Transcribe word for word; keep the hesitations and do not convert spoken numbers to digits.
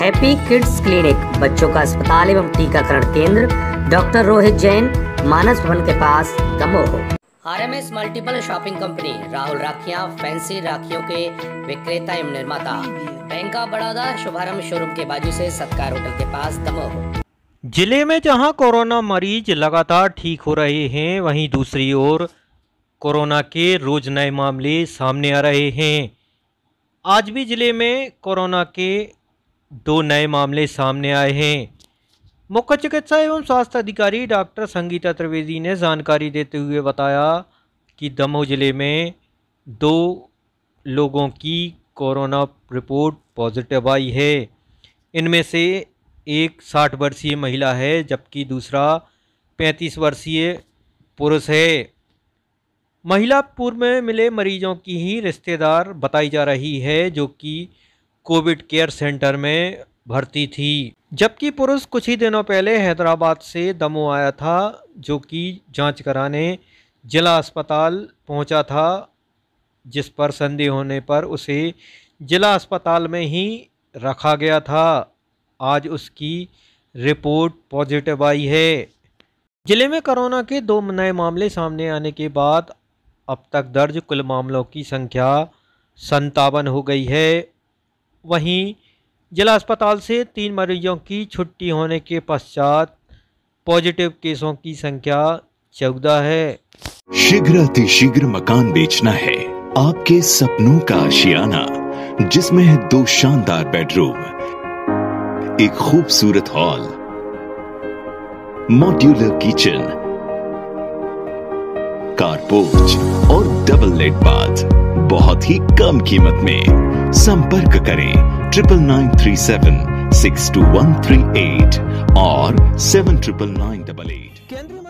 Happy kids clinic, बच्चों का अस्पताल एवं टीकाकरण केंद्र, डॉक्टर रोहित जैन, मानस भवन के पास, Damoh. RMS multiple shopping company, Rahul राखियां, फैंसी राखियों के विक्रेता एवं निर्माता, बैंक ऑफ बड़ौदा शुभारंभ शोरूम के बाजू से सत्कार होटल के पास, दमोह। जिले में जहां कोरोना मरीज लगातार ठीक हो रहे हैं, वहीं दूसरी ओर कोरोना के रोज नए मामले सामने आ रहे हैं। आज भी जिले में कोरोना के दो नए मामले सामने आए हैं। मुख्य चिकित्सा एवं स्वास्थ्य अधिकारी डॉक्टर संगीता त्रिवेदी ने जानकारी देते हुए बताया कि दमोह जिले में दो लोगों की कोरोना रिपोर्ट पॉजिटिव आई है। इनमें से एक साठ वर्षीय महिला है, जबकि दूसरा पैंतीस वर्षीय पुरुष है। महिला पूर्व में मिले मरीजों की ही रिश्तेदार बताई जा रही है, जो कि कोविड केयर सेंटर में भर्ती थी, जबकि पुरुष कुछ ही दिनों पहले हैदराबाद से दमोह आया था, जो कि जांच कराने जिला अस्पताल पहुंचा था, जिस पर संदेह होने पर उसे जिला अस्पताल में ही रखा गया था। आज उसकी रिपोर्ट पॉजिटिव आई है। जिले में कोरोना के दो नए मामले सामने आने के बाद अब तक दर्ज कुल मामलों की संख्या संतावन हो गई है। वहीं जिला अस्पताल से तीन मरीजों की छुट्टी होने के पश्चात पॉजिटिव केसों की संख्या चौदह है। शीघ्र अतिशीघ्र मकान बेचना है, आपके सपनों का आशियाना, जिसमें है दो शानदार बेडरूम, एक खूबसूरत हॉल, मॉड्यूलर किचन, कारपोर्च और डबल लेट बाथ, बहुत ही कम कीमत में। संपर्क करें triple nine three seven six two one three eight और seven triple nine double eight.